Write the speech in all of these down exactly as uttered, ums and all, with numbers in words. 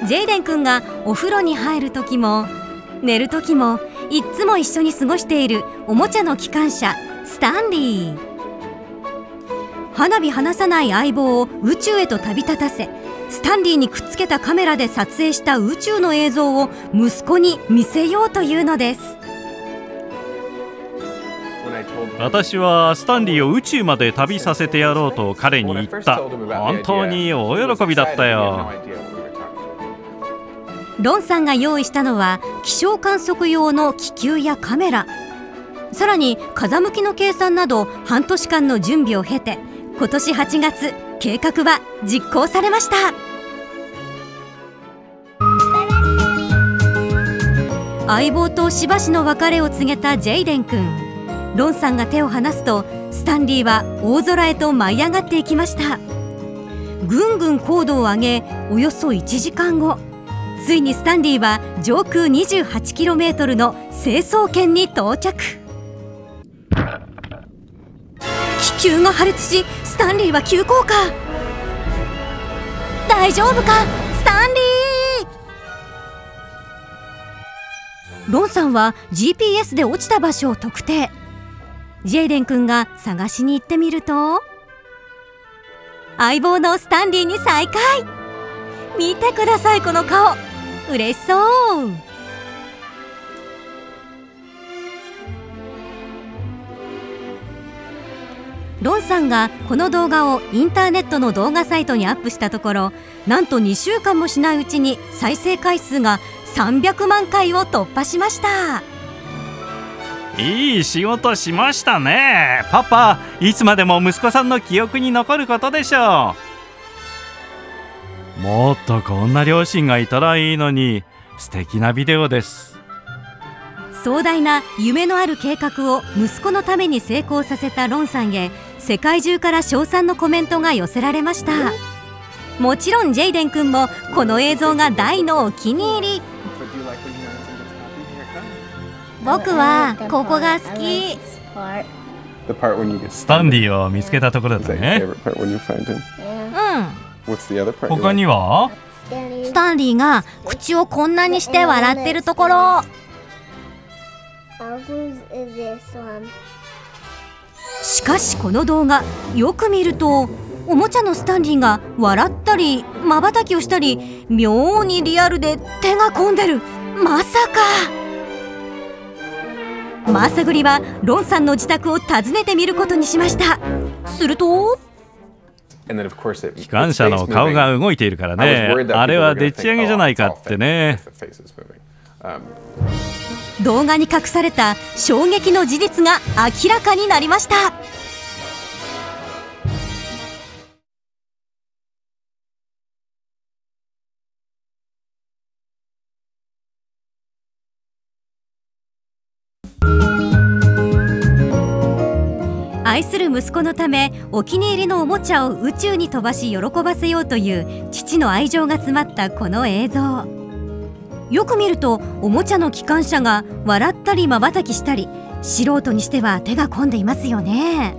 ジェイデン君がお風呂に入る時も寝る時もいっつも一緒に過ごしているおもちゃの機関車スタンリー。花火離さない相棒を宇宙へと旅立たせ、スタンリーにくっつけたカメラで撮影した宇宙の映像を息子に見せようというのです。 私はスタンリーを宇宙まで旅させてやろうと彼に言った。本当に大喜びだったよ。 ロンさんが用意したのは気象観測用の気球やカメラ、さらに風向きの計算など半年間の準備を経て、今年はちがつ計画は実行されました。相棒としばしの別れを告げたジェイデン君。ロンさんが手を離すとスタンリーは大空へと舞い上がっていきました。ぐんぐん高度を上げ、およそいちじかんご、ついにスタンリーは上空 にじゅうはちキロメートル の成層圏に到着。気球が破裂し、スタンリーは急降下。大丈夫かスタンリー。ロンさんは ジーピーエス で落ちた場所を特定。ジェイデン君が探しに行ってみると、相棒のスタンリーに再会。見てください、この顔。嬉しそう。ロンさんがこの動画をインターネットの動画サイトにアップしたところ、なんとにしゅうかんもしないうちに再生回数がさんびゃくまんかいを突破しました。 いい仕事しましたね。パパ、いつまでも息子さんの記憶に残ることでしょう。もっとこんな両親がいたらいいのに。素敵なビデオです。 壮大な夢のある計画を息子のために成功させたロンさんへ、世界中から称賛のコメントが寄せられました。もちろんジェイデン君もこの映像が大のお気に入り。僕はここが好き。 スタンリーを見つけたところだね。うん。他にはスタンリーが口をこんなにして笑ってるところ。しかしこの動画よく見ると、おもちゃのスタンリーが笑ったり瞬きをしたり、妙にリアルで手が込んでる。まさか。マーサグリはロンさんの自宅を訪ねてみることにしました。すると機関車の顔が動いているからね。あれはでっち上げじゃないかってね。 動画に隠された衝撃の事実が明らかになりました。愛する息子のためお気に入りのおもちゃを宇宙に飛ばし喜ばせようという父の愛情が詰まったこの映像。よく見るとおもちゃの機関車が笑ったり瞬きしたり、素人にしては手が込んでいますよね。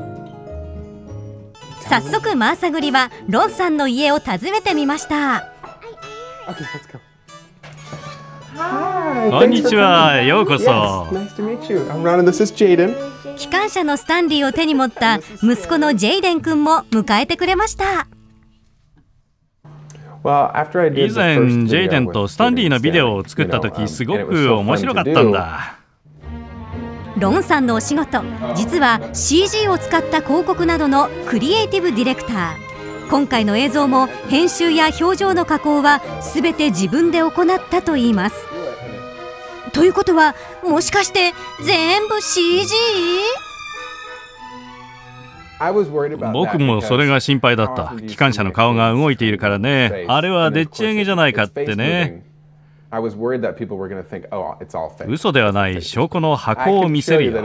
早速マーサグリはロンさんの家を訪ねてみました。 こんにちは、ようこそ。 機関車のスタンリーを手に持った息子のジェイデン君も迎えてくれました。 以前ジェイデンとスタンリーのビデオを作った時、すごく面白かったんだ。 ロンさんのお仕事、実は シージー を使った広告などのクリエイティブディレクター。今回の映像も編集や表情の加工は全て自分で行ったといいます。ということは、もしかして全部 シージー？ 僕もそれが心配だった。機関車の顔が動いているからね。あれはでっち上げじゃないかってね。嘘ではない証拠の箱を見せるよ。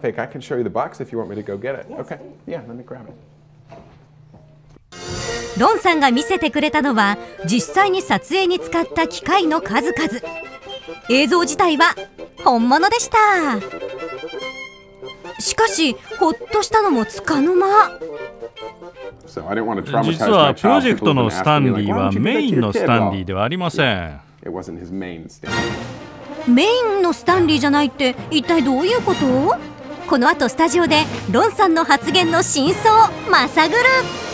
ロンさんが見せてくれたのは実際に撮影に使った機械の数々。映像自体は本物でした。しかしほっとしたのもつかの間。 実はプロジェクトのスタンリーはメインのスタンリーではありません。 メインのスタンリーじゃないって一体どういうこと？この後スタジオでロンさんの発言の真相まさぐる。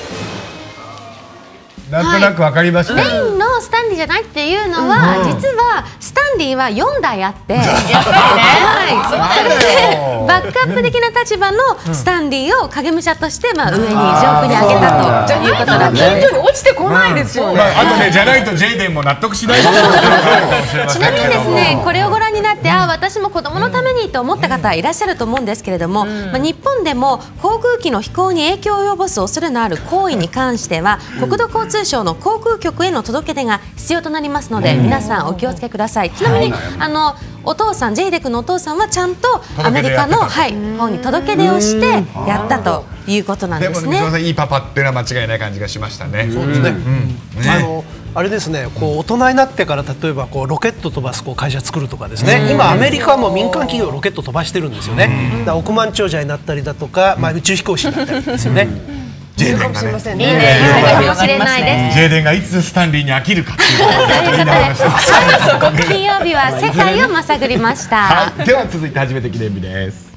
なんとなくわかりました、 はい、メインのスタンリーじゃないっていうのは、うん、実はスタンリーはよんだいあってはい、それでバックアップ的な立場のスタンリーを影武者として、まあ、上に上空に上げたということなんですね。 近所に落ちてこないですよね、 うんまあ、あとねじゃないとジェイデンも納得しないちなみにですねこれをご覧になって、あ私も子供のためにと思った方いらっしゃると思うんですけれども、うんまあ、日本でも航空機の飛行に影響を及ぼす恐れのある行為に関しては国土交通省の航空局への届け出が必要となりますので、皆さんお気をつけください。ちなみにあのお父さんジェイデ君のお父さんはちゃんとアメリカの、はい、方に届け出をしてやったということなんですね。 でも水野さんいいパパっていうのは間違いない感じがしましたね。 そうですね、うんねあのあれですね、こう大人になってから例えばこうロケット飛ばすこう会社作るとかですね、今アメリカはもう民間企業ロケット飛ばしてるんですよね。だから億万長者になったりだとか、まあ、宇宙飛行士になったりですよね。 ジェイデンがね、 いいね、かもしれないです。 ジェイデンがいつスタンリーに飽きるかっていうことを言いながらました。 金曜日は世界をまさぐりました。 はい、では続いて初めて記念日です。